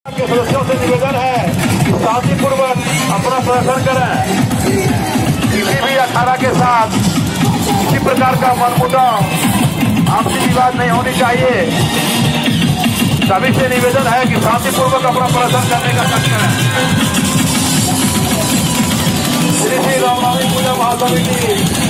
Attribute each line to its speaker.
Speaker 1: के सदस्यों से निवेदन है कि शांतिपूर्वक अपना प्रदर्शन करें। किसी भी अखाड़ा के साथ किसी प्रकार का मनमुटाव आपसी विवाद नहीं होनी चाहिए। सभी से निवेदन है कि शांतिपूर्वक अपना प्रदर्शन करने का कार्य करें। श्री रामनवमी पूजा महासमिति